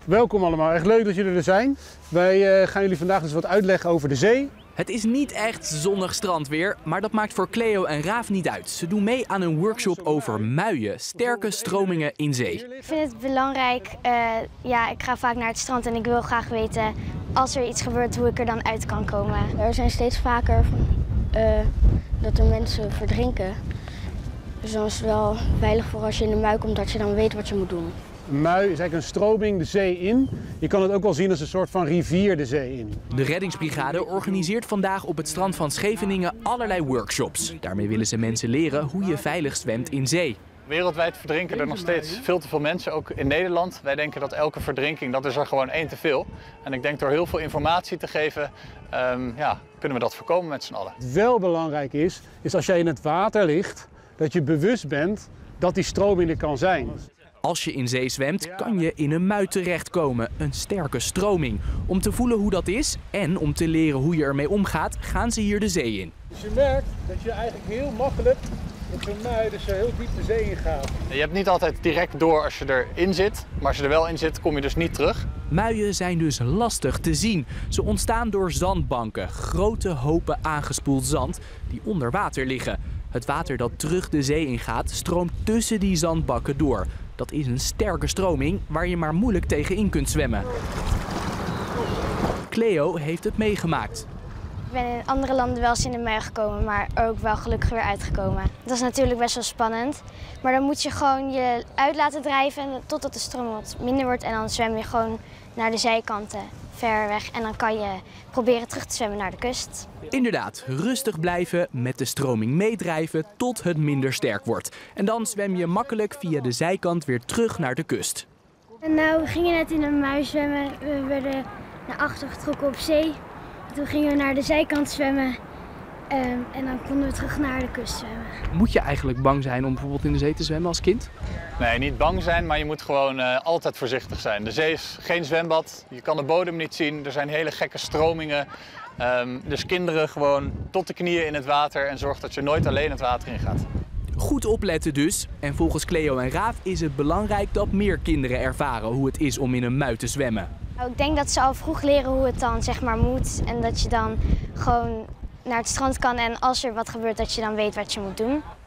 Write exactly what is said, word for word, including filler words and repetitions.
Welkom allemaal, echt leuk dat jullie er zijn. Wij uh, gaan jullie vandaag dus wat uitleggen over de zee. Het is niet echt zonnig strandweer, maar dat maakt voor Cleo en Raaf niet uit. Ze doen mee aan een workshop over muien, sterke stromingen in zee. Ik vind het belangrijk, uh, ja, ik ga vaak naar het strand en ik wil graag weten als er iets gebeurt hoe ik er dan uit kan komen. Er zijn steeds vaker uh, dat er mensen verdrinken. Dus dan is het wel veilig voor als je in de mui komt dat je dan weet wat je moet doen. Een mui is eigenlijk een stroming de zee in. Je kan het ook wel zien als een soort van rivier de zee in. De reddingsbrigade organiseert vandaag op het strand van Scheveningen allerlei workshops. Daarmee willen ze mensen leren hoe je veilig zwemt in zee. Wereldwijd verdrinken er nog steeds veel te veel mensen, ook in Nederland. Wij denken dat elke verdrinking, dat is er gewoon één te veel. En ik denk door heel veel informatie te geven, um, ja, kunnen we dat voorkomen met z'n allen. Wat wel belangrijk is, is als jij in het water ligt, dat je bewust bent dat die stroming er kan zijn. Als je in zee zwemt, kan je in een mui terechtkomen, een sterke stroming. Om te voelen hoe dat is en om te leren hoe je ermee omgaat, gaan ze hier de zee in. Dus je merkt dat je eigenlijk heel makkelijk met zo'n mui dus heel diep de zee in gaat. Je hebt niet altijd direct door als je erin zit, maar als je er wel in zit, kom je dus niet terug. Muien zijn dus lastig te zien. Ze ontstaan door zandbanken, grote hopen aangespoeld zand die onder water liggen. Het water dat terug de zee ingaat, stroomt tussen die zandbakken door. Dat is een sterke stroming waar je maar moeilijk tegenin kunt zwemmen. Cleo heeft het meegemaakt. Ik ben in andere landen wel eens in de mui gekomen, maar er ook wel gelukkig weer uitgekomen. Dat is natuurlijk best wel spannend. Maar dan moet je gewoon je uit laten drijven totdat de stroom wat minder wordt. En dan zwem je gewoon naar de zijkanten ver weg. En dan kan je proberen terug te zwemmen naar de kust. Inderdaad, rustig blijven, met de stroming meedrijven tot het minder sterk wordt. En dan zwem je makkelijk via de zijkant weer terug naar de kust. Nou, we gingen net in een mui zwemmen. We werden naar achter getrokken op zee. Toen gingen we naar de zijkant zwemmen um, en dan konden we terug naar de kust zwemmen. Moet je eigenlijk bang zijn om bijvoorbeeld in de zee te zwemmen als kind? Nee, niet bang zijn, maar je moet gewoon uh, altijd voorzichtig zijn. De zee is geen zwembad, je kan de bodem niet zien, er zijn hele gekke stromingen. Um, dus kinderen gewoon tot de knieën in het water en zorg dat je nooit alleen het water in gaat. Goed opletten dus. En volgens Cleo en Raaf is het belangrijk dat meer kinderen ervaren hoe het is om in een mui te zwemmen. Ik denk dat ze al vroeg leren hoe het dan zeg maar moet en dat je dan gewoon naar het strand kan en als er wat gebeurt dat je dan weet wat je moet doen.